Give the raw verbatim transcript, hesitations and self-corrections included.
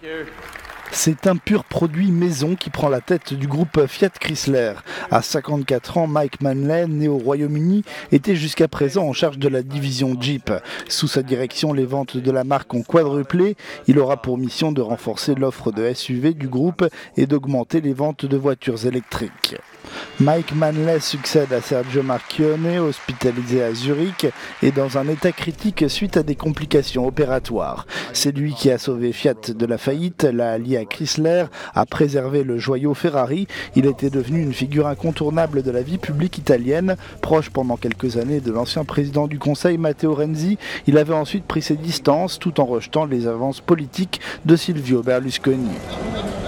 C'est un pur produit maison qui prend la tête du groupe Fiat Chrysler. À cinquante-quatre ans, Mike Manley, né au Royaume-Uni, était jusqu'à présent en charge de la division Jeep. Sous sa direction, les ventes de la marque ont quadruplé. Il aura pour mission de renforcer l'offre de S U V du groupe et d'augmenter les ventes de voitures électriques. Mike Manley succède à Sergio Marchionne, hospitalisé à Zurich et dans un état critique suite à des complications opératoires. C'est lui qui a sauvé Fiat de la faillite, l'a allié à Chrysler, a préservé le joyau Ferrari. Il était devenu une figure incontournable de la vie publique italienne, proche pendant quelques années de l'ancien président du Conseil Matteo Renzi. Il avait ensuite pris ses distances tout en rejetant les avances politiques de Silvio Berlusconi.